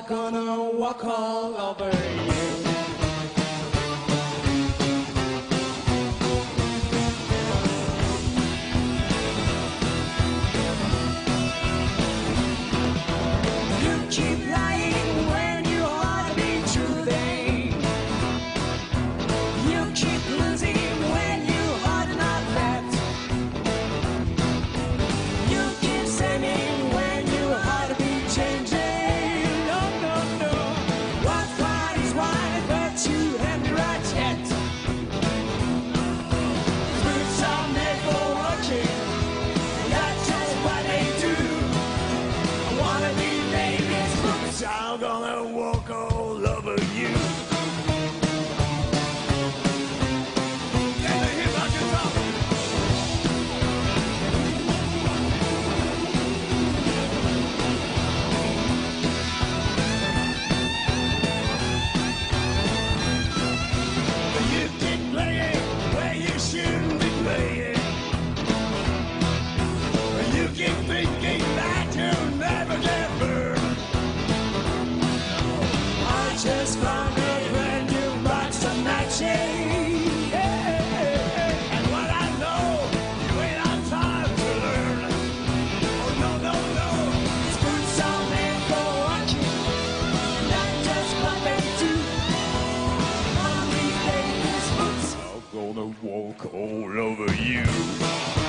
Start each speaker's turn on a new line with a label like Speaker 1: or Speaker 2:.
Speaker 1: gonna walk all over you. You keep lying when you ought to be truthing. You keep losing when you ought to not bet. You keep saying when you ought to be changing. No, no, no. What's right is right, but you have the right yet. Boots are made for working. That's just what they do. I wanna be babies, boots are gonna walk all over you. Can you hear my guitar? You keep playing where you shouldn't be playing. You keep thinking that you'll never get burned. I just found it when you brought some matching. And what I know, you ain't had time to learn. Oh no, no, no. These boots are made for walking, not just what they do. One of these days, these boots are gonna walk all over you.